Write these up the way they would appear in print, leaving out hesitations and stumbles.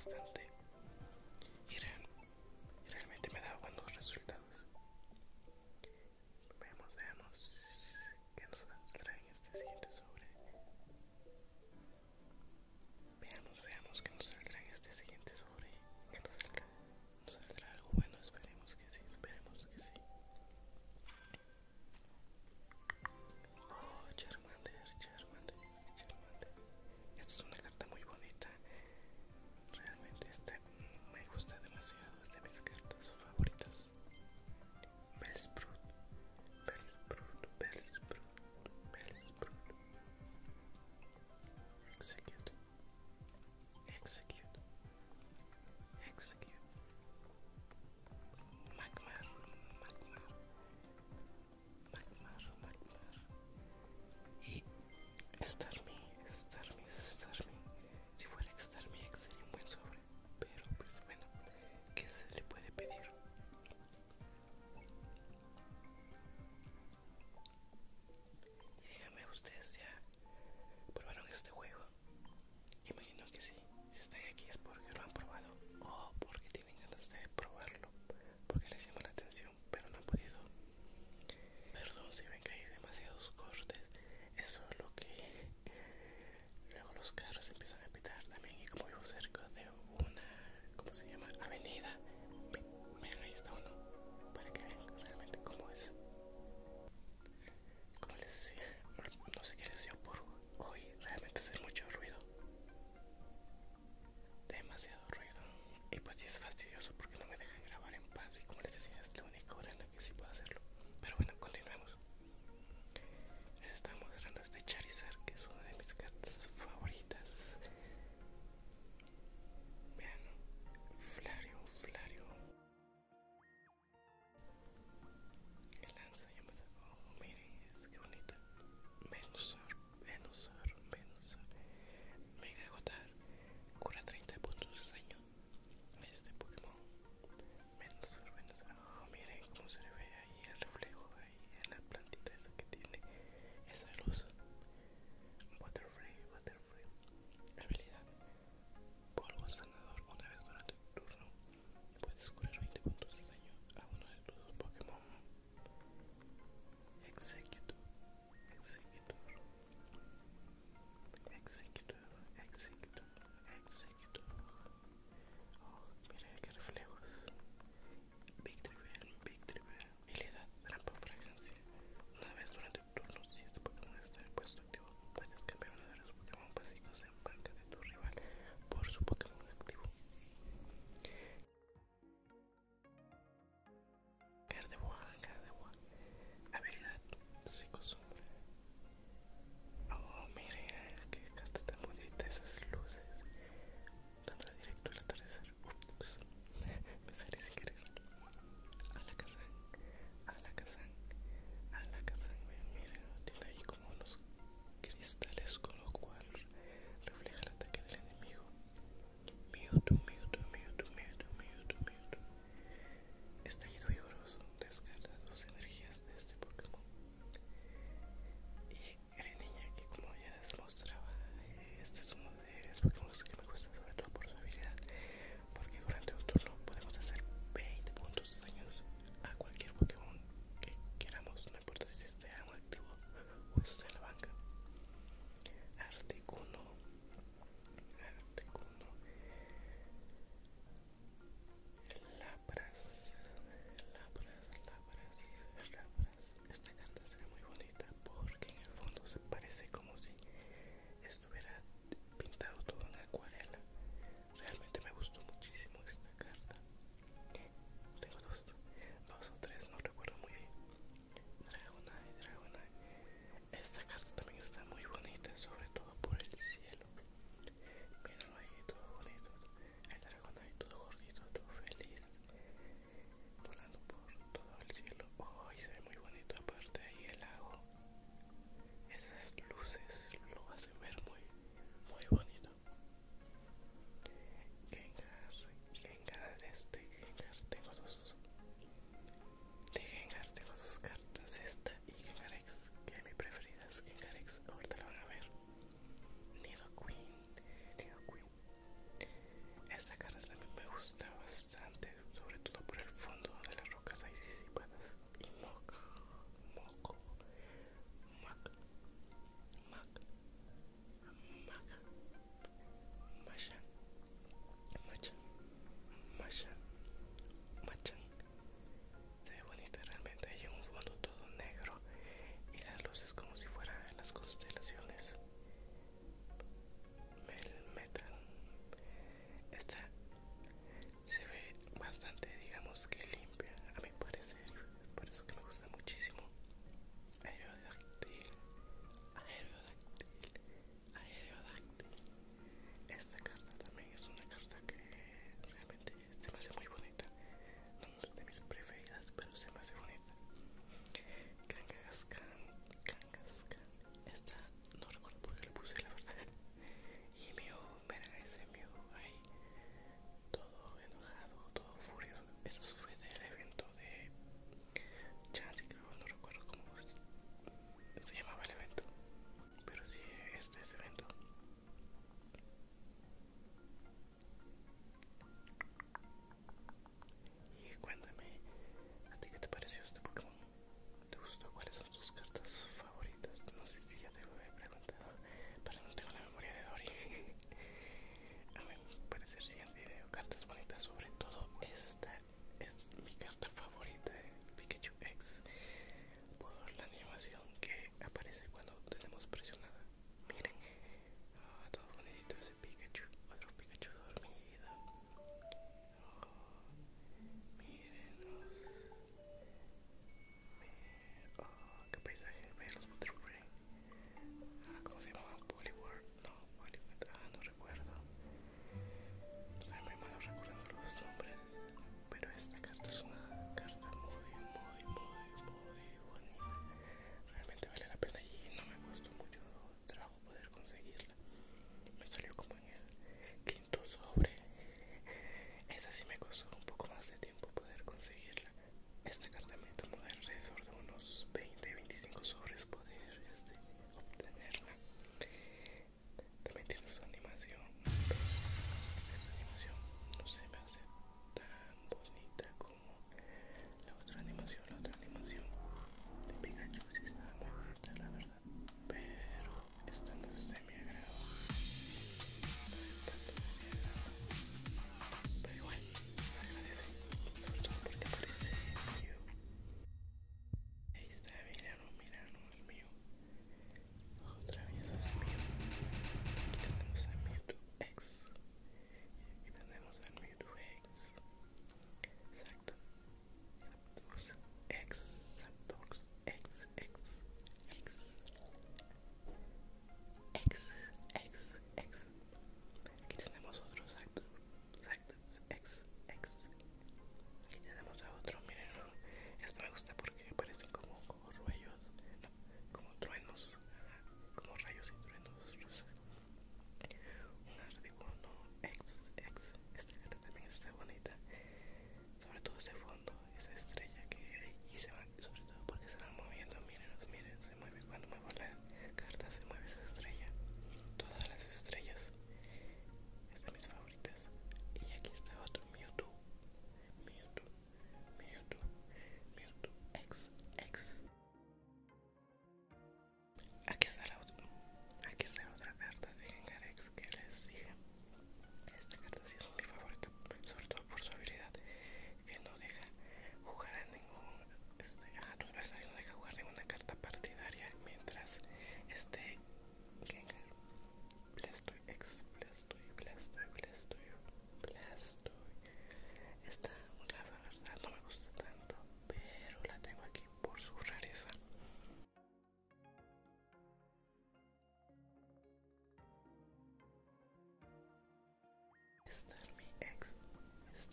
bastante y, realmente me da buenos resultados. Veamos qué nos saldrá en este siguiente sobre. Veamos qué nos saldrá en este siguiente sobre. ¿Qué nos saldrá? ¿Nos saldrá algo bueno? Esperemos que sí, esperemos que sí. Oh, Charmander. Esta es una carta muy bonita. Realmente esta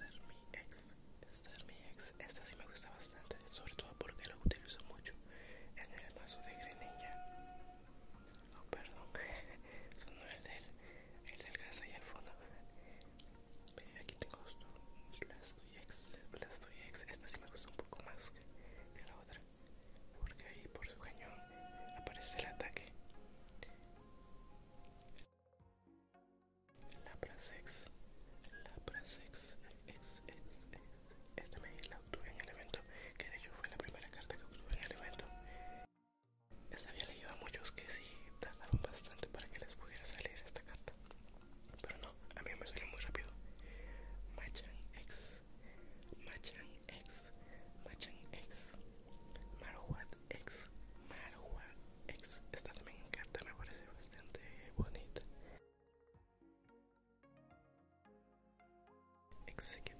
Star Mi Ex. Esta sí me gusta bastante, sobre todo porque lo utilizo mucho en el mazo de Greninja. Oh, perdón, sonó el del gas ahí al fondo. Ve, aquí tengo esto. Blastoise. Esta sí me gusta un poco más que la otra, porque ahí por su cañón aparece el ataque. Laprasex. Esta la obtuve en el evento, que de hecho fue la primera carta que obtuve en el evento. Esta había leído a muchos que sí tardaron bastante para que les pudiera salir esta carta, pero no, a mí me salió muy rápido. Machan X, Machan X, Machan X, Marowak X, Marowak X. Esta también carta me parece bastante bonita. Executive